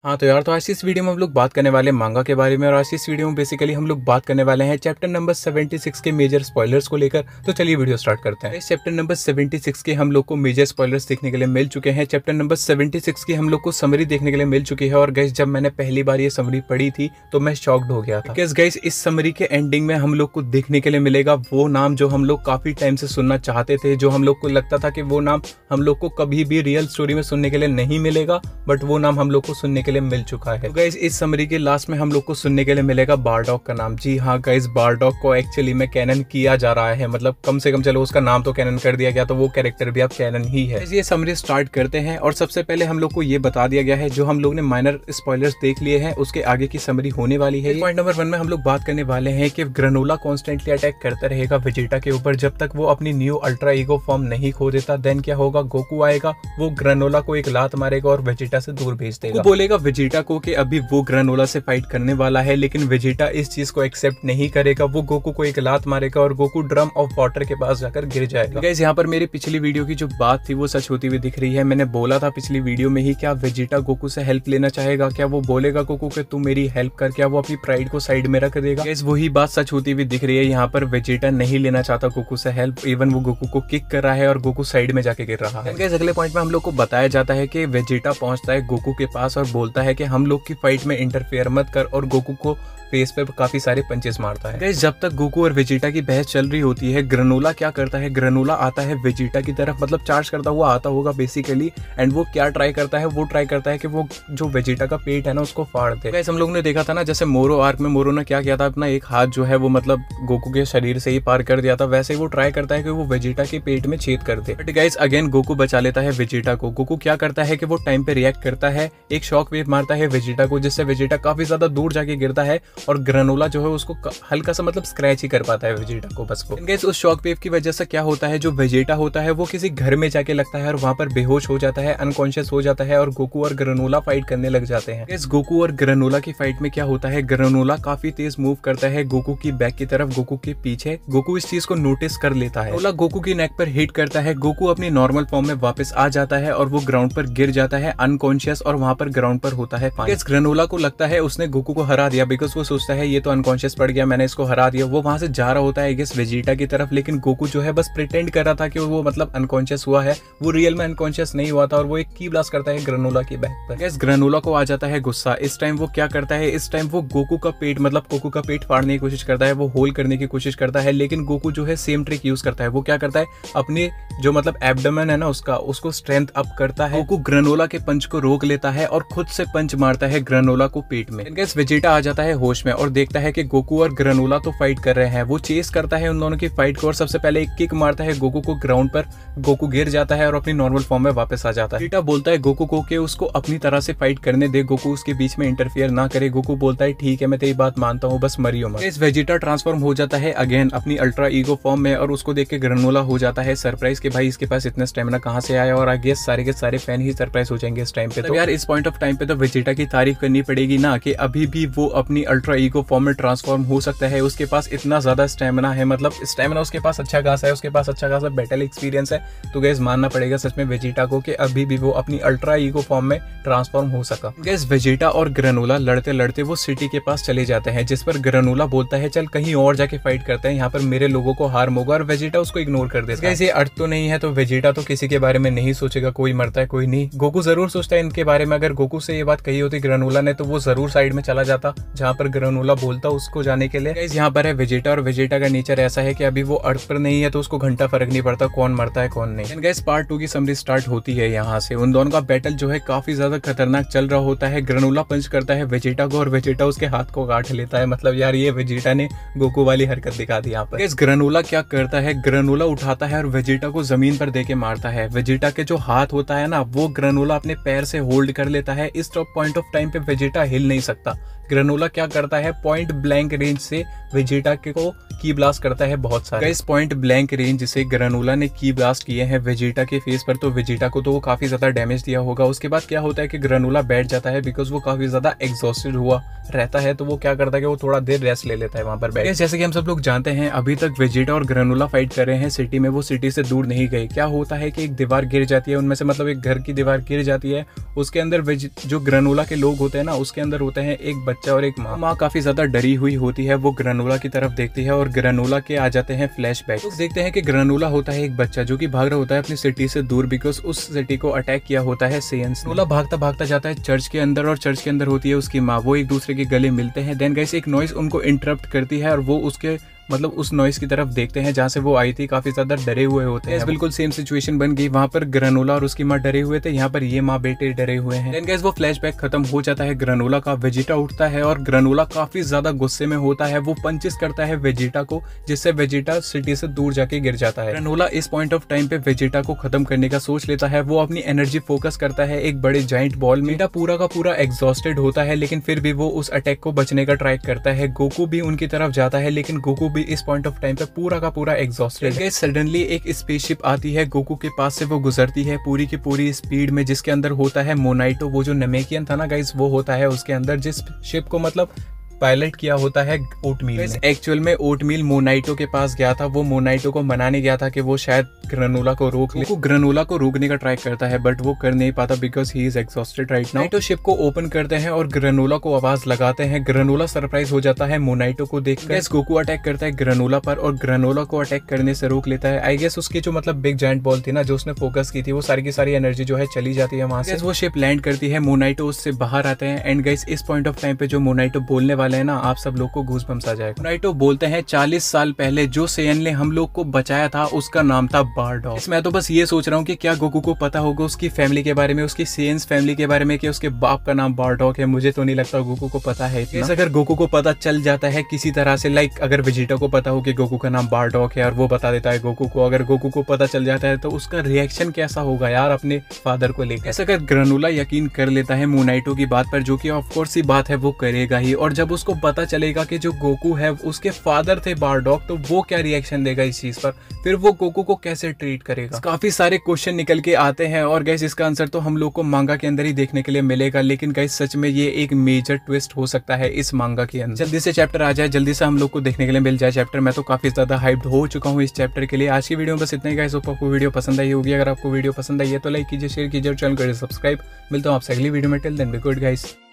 हाँ तो यार, तो आज इस वीडियो में हम लोग बात करने वाले हैं मांगा के बारे में। और आज इस वीडियो में बेसिकली हम लोग बात करने वाले हैं चैप्टर नंबर 76 के मेजर स्पॉयलर्स को लेकर। तो चलिए वीडियो स्टार्ट करते हैं। इस चैप्टर नंबर 76 के हम लोग को मेजर स्पॉयलर्स देखने के लिए मिल चुके हैं। चैप्टर नंबर 76 की हम लोग को समरी देखने के लिए मिल चुकी है। और गाइस, जब मैंने पहली बार ये समरी पढ़ी थी तो मैं शॉक्ड हो गया था। गाइस, इस समरी के एंडिंग में हम लोग को देखने के लिए मिलेगा वो नाम जो हम लोग काफी टाइम से सुनना चाहते थे, जो हम लोग को लगता था कि वो नाम हम लोग को कभी भी रियल स्टोरी में सुनने के लिए नहीं मिलेगा, बट वो नाम हम लोग को सुनने के लिए मिल चुका है। गाइस, इस समरी के लास्ट में हम लोग को सुनने के लिए मिलेगा बारडॉग का नाम। जी हाँ गाइस, बारडॉग को एक्चुअली में कैनन किया जा रहा है, मतलब कम से कम चलो उसका नाम तो कैनन कर दिया गया, तो वो कैरेक्टर भी अब कैनन ही है। ये समरी स्टार्ट करते हैं और सबसे पहले हम लोग को ये बता दिया गया है, जो हम लोग ने माइनर स्पॉयलर्स देख लिए हैं उसके आगे की समरी होने वाली है। पॉइंट नंबर 1 में हम लोग बात करने वाले हैं कि ग्रेनोला कॉन्स्टेंटली अटैक करता रहेगा वेजिटा के ऊपर जब तक वो अपनी न्यू अल्ट्रा ईगो फॉर्म नहीं खो देता। देन क्या होगा, गोकू आएगा, वो ग्रेनोला को एक लात मारेगा और वेजिटा से दूर भेज देगा। वो बोलेगा वेजिटा को कि अभी वो ग्रेनोला से फाइट करने वाला है, लेकिन वेजिटा इस चीज को एक्सेप्ट नहीं करेगा। वो गोकू को एक लात मारेगा और गोकू ड्रम ऑफ वाटर के पास जाकर गिर जाएगा। गाइस, यहाँ पर मेरी पिछली वीडियो की जो बात थी वो सच होती हुई दिख रही है। मैंने बोला था पिछली वीडियो में ही, क्या वेजिटा गोकू से हेल्प लेना चाहेगा, क्या वो बोलेगा गोकू कि तू मेरी हेल्प कर, क्या वो अपनी प्राइड को साइड में रख देगा। गाइस, वही बात सच होती हुई दिख रही है। यहाँ पर वेजिटा नहीं लेना चाहता गोकू से हेल्प, इवन वो गोकू को किक कर रहा है और गोकू साइड में जाके गिर रहा है। गाइस, अगले पॉइंट में हम लोग को बताया जाता है कि वेजिटा पहुंचता है गोकू के पास और बोलता है कि हम लोग की फाइट में इंटरफेयर मत कर, और गोकू को फेस पे काफी सारे पंचेस मारता है। गाइस, जब तक गोकू और वेजिटा की बहस चल रही होती है, ग्रेनोला क्या करता है, ग्रेनोला आता है वेजिटा की तरफ, मतलब चार्ज करता हुआ आता होगा बेसिकली। एंड वो क्या ट्राई करता है, वो ट्राई करता है कि वो जो वेजिटा का पेट है ना उसको फाड़ दे। गाइस, हम लोग ने देखा था ना, जैसे मोरो आर्क में मोरो ने क्या किया था, अपना एक हाथ जो है वो मतलब गोकू के शरीर से ही पार कर दिया था, वैसे ही वो ट्राई करता है कि वो वेजिटा के पेट में छेद कर दे। बट गाइस, अगेन गोकू बचा लेता है वेजिटा को। गोकू क्या करता है कि वो टाइम पे रिएक्ट करता है, एक शॉक वेव मारता है वेजिटा को, जिससे वेजिटा काफी ज्यादा दूर जाके गिरता है और ग्रेनोला जो है उसको हल्का सा मतलब स्क्रैच ही कर पाता है वेजिटा को, बस वो। गाइस, उस शॉक वेव की वजह से क्या होता है, जो वेजिटा होता है वो किसी घर में जाके लगता है और वहां पर बेहोश हो जाता है, अनकॉन्शियस हो जाता है, और गोकू और ग्रेनोला फाइट करने लग जाते हैं। गाइस, गोकू और ग्रेनोला की फाइट में क्या होता है, ग्रेनोला काफी तेज मूव करता है गोकू की बैक की तरफ, गोकू के पीछे। गोकू इस चीज को नोटिस कर लेता है, ग्रेनोला गोकू की नेक पर हिट करता है, गोकू अपनी नॉर्मल फॉर्म में वापस आ जाता है और वो ग्राउंड पर गिर जाता है अनकॉन्शियस, और वहां पर ग्राउंड पर होता है पानी। ग्रेनोला को लगता है उसने गोकू को हरा दिया, बिकॉज वो सोचता है ये तो अनकॉन्शियस पड़ गया, मैंने इसको हरा दिया। वो वहां से जा रहा होता है गेस वेजिटा की तरफ, लेकिन गोकू जो है बस प्रिटेंड कर रहा था कि वो मतलब अनकॉन्शियस हुआ है, वो रियल में अनकॉन्शियस नहीं हुआ था, और वो एक की ब्लास्ट करता है ग्रेनोला की बैक पर। गेस ग्रेनोला को आ जाता है गुस्सा। इस टाइम वो क्या करता है, इस टाइम वो गोकू का पेट मतलब गोकू का पेट फाड़ने की कोशिश करता है, वो होल करने की कोशिश करता है, लेकिन गोकू जो है सेम ट्रिक यूज करता है। वो क्या करता है, अपने जो मतलब एब्डोमेन है ना उसको स्ट्रेंथ अप करता है। गोकू ग्रेनोला के पंच को रोक लेता है और खुद से पंच मारता है ग्रेनोला को पेट में। गेस वेजिटा आ जाता है होश में और देखता है कि गोकू और ग्रेनोला तो फाइट कर रहे हैं। वो चेस करता है उन दोनों की फाइट को और सबसे पहले एक किक मारता है गोकू को ग्राउंड पर। गोकू गिर जाता है और अपनी नॉर्मल फॉर्म में वापस आ जाता है। वेजिटा बोलता है गोकू को कि उसको अपनी तरह से फाइट करने दे, गोकू उसके बीच में इंटरफियर ना करे। गोकू बोलता है ठीक है, मैं तेरी बात मानता हूँ, बस मरियो मत। इस वेजिटा ट्रांसफॉर्म हो जाता है अगेन अपनी अल्ट्रा ईगो फॉर्म में, और उसको देख के ग्रेनोला हो जाता है सरप्राइज कि भाई इसके पास इतना स्टेमिना कहाँ से आया, और आई गेस सारे के सारे फैन ही सरप्राइज हो जाएंगे इस टाइम पे। तो यार, इस पॉइंट ऑफ टाइम पे तो वेजिटा की तारीफ करनी पड़ेगी ना, कि अभी भी वो अपनी अल्ट्रा ईगो फॉर्म में ट्रांसफॉर्म हो सकता है। उसके पास इतना ज्यादा स्टेमिना है, मतलब स्टेमिना उसके पास अच्छा खासा है, उसके पास अच्छा खासा बैटल एक्सपीरियंस है। तो गाइस, मानना पड़ेगा सच में वेजिटा को कि अभी भी वो अपनी अल्ट्रा ईगो फॉर्म में ट्रांसफॉर्म हो सका। गाइस, वेजिटा और ग्रेनोला लड़ते लड़ते वो सिटी के पास चले जाते हैं, जिस पर ग्रेनोला बोलता है चल कहीं और जाके फाइट करते हैं, यहाँ पर मेरे लोगों को हार्म होगा, और वेजिटा उसको इग्नोर कर देता है। गाइस, ये अर्थ तो नहीं है, तो वेजिटा तो किसी के बारे में नहीं सोचेगा, कोई मरता है कोई नहीं। गोकू जरूर सोचता है इनके बारे में। अगर गोकू से ये बात कही होती ग्रेनोला ने, तो वो जरूर साइड में चला जाता जहाँ पर ग्रेनोला बोलता उसको जाने के लिए। गाइस, यहाँ पर है वेजिटा, और वेजिटा का नेचर ऐसा है कि अभी वो अर्थ पर नहीं है, तो उसको घंटा फर्क नहीं पड़ता कौन मरता है कौन नहीं। गाइस, पार्ट 2 की समरी स्टार्ट होती है यहाँ से। उन दोनों का बैटल जो है काफी ज्यादा खतरनाक चल रहा होता है। ग्रेनोला पंच करता है वेजिटा को और वेजिटा उसके हाथ को काट लेता है। मतलब यार, ये वेजिटा ने गोकू वाली हरकत दिखा दी यहाँ पर। गाइस, ग्रेनोला क्या करता है, ग्रेनोला उठाता है और वेजिटा को जमीन पर देके मारता है। वेजिटा के जो हाथ होता है ना, वो ग्रेनोला अपने पैर से होल्ड कर लेता है। इस पॉइंट ऑफ टाइम पे वेजिटा हिल नहीं सकता, ग्रेनोला क्या करता है, पॉइंट ब्लैंक रेंज से वेजिटा को की ब्लास्ट करता है बहुत सारे। गाइस पॉइंट ब्लैंक रेंज जिसे ग्रेनोला ने की ब्लास्ट किए हैं वेजिटा के फेस पर, तो वेजिटा को तो वो काफी ज्यादा डैमेज दिया होगा। उसके बाद क्या होता है कि ग्रेनोला बैठ जाता है बिकॉज वो काफी ज्यादा एग्जॉस्टेड हुआ रहता है, तो वो क्या करता है कि वो थोड़ा देर रेस्ट ले लेता है वहां पर बैठ। जैसे कि हम सब लोग जानते हैं अभी तक वेजिटा और ग्रेनोला फाइट कर रहे हैं सिटी में, वो सिटी से दूर नहीं गए। क्या होता है कि एक दीवार गिर जाती है उनमें से, मतलब एक घर की दीवार गिर जाती है, उसके अंदर जो ग्रेनोला के लोग होते हैं ना, उसके अंदर होते हैं एक बच्चा और एक माँ। माँ काफी ज्यादा डरी हुई होती है, वो ग्रेनोला की तरफ देखती है और ग्रेनोला के आ जाते हैं फ्लैशबैक। तो देखते हैं कि ग्रेनोला होता है एक बच्चा जो कि भाग रहा होता है अपनी सिटी से दूर बिकॉज उस सिटी को अटैक किया होता है सेयंस। ग्रेनोला भागता भागता जाता है चर्च के अंदर और चर्च के अंदर होती है उसकी माँ। वो एक दूसरे के गले मिलते हैं। देन गाइस एक नॉइस उनको इंटरप्ट करती है और वो उसके मतलब उस नॉइस की तरफ देखते हैं जहाँ से वो आई थी। काफी ज्यादा डरे हुए होते हैं। बिल्कुल सेम सिचुएशन बन गई। वहाँ पर ग्रेनोला और उसकी माँ डरे हुए थे, यहाँ पर ये माँ बेटे डरे हुए हैं। देन गाइस वो फ्लैशबैक खत्म हो जाता है ग्रेनोला का। वेजिटा उठता है और ग्रेनोला काफी ज्यादा गुस्से में होता है। वो पंचेस करता है वेजिटा को, जिससे वेजिटा सिटी से दूर जाके गिर जाता है। ग्रेनोला इस पॉइंट ऑफ टाइम पे वेजिटा को खत्म करने का सोच लेता है। वो अपनी एनर्जी फोकस करता है एक बड़े जाइंट बॉल में। वेजिटा पूरा का पूरा एग्जॉस्टेड होता है, लेकिन फिर भी वो उस अटैक को बचने का ट्राई करता है। गोकू भी उनकी तरफ जाता है, लेकिन गोकू भी इस पॉइंट ऑफ टाइम पूरा का पूरा एग्जॉस्टेड है। सडनली एक स्पेसशिप आती है, गोकू के पास से वो गुजरती है पूरी की पूरी स्पीड में, जिसके अंदर होता है मोनाइटो। वो जो नमेकियन था ना गाइस, वो होता है उसके अंदर, जिस शिप को मतलब पायलट किया होता है ओटमील। एक्चुअल में ओटमील मोनाइटो के पास गया था। वो मोनाइटो को मनाने गया था कि वो शायद ग्रेनोला को रोक ले। वो ग्रेनोला को रोकने का ट्राई करता है बट वो कर नहीं पाता because he is exhausted right now. Monaito ship को ओपन करते हैं और ग्रेनोला को आवाज लगाते हैं। ग्रेनोला सरप्राइज हो जाता है मोनाइटो को देखकर। गोकू अटैक करता है ग्रेनोला पर और ग्रेनोला को अटैक करने से रोक लेता है। आई गेस उसकी जो मतलब बिग जायंट बॉल थी ना, जो उसने फोकस की थी, वो सारी की सारी एनर्जी जो है चली जाती है वहां से। वो शिप लैंड करती है, मोनाइटो उससे बाहर आते हैं। एंड गाइस इस पॉइंट ऑफ टाइम पे जो मोनाइटो बोलने वाले हैं ना, आप सब लोग को गूज़बम्स आ जाएगा। मोनाइटो बोलते हैं 40 साल पहले जो सेयन ने हम लोग को बचाया था उसका नाम था बारडॉग। इसमें तो बस ये सोच रहा हूँ कि क्या गोकू को पता होगा उसकी फैमिली के बारे में, उसकी सेयंस फैमिली के बारे में, कि उसके बाप का नाम बारडॉग है। मुझे तो नहीं लगता गोकू को पता है इतना। अगर गोकू को पता चल जाता है किसी तरह से, लाइक अगर वेजिटा को पता हो कि गोकू का नाम बारडॉग है और वो बता देता है गोकू को, अगर गोकू को पता चल जाता है तो उसका रिएक्शन कैसा होगा यार अपने फादर को लेकर। ऐसा अगर ग्रेनोला यकीन कर लेता है मोनाइटो की बात पर, जो कि ऑफकोर्स ही बात है वो करेगा ही, और जब उसको पता चलेगा कि जो गोकू है उसके फादर थे बारडॉग, तो वो क्या रिएक्शन देगा इस चीज पर, फिर वो गोकू को कैसे ट्रीट करेगा। काफी सारे क्वेश्चन निकल के आते हैं और गाइस इसका आंसर तो हम लोग को मांगा के अंदर ही देखने के लिए मिलेगा, लेकिन गाइस सच में ये एक मेजर ट्विस्ट हो सकता है इस मांगा के अंदर। जल्दी से चैप्टर आ जाए, जल्दी से हम लोग को देखने के लिए मिल जाए चैप्टर। मैं तो काफी ज्यादा हाइप्ड हो चुका हूँ इस चैप्टर के लिए। आज की वीडियो में बस इतना ही गाइस। आपको वीडियो पसंद आई होगी। अगर आपको वीडियो पसंद आई है तो लाइक कीजिए, शेयर कीजिए और चैनल करिए सब्सक्राइब। मिलता हूँ आपसे अगली वीडियो में। Till then be good guys.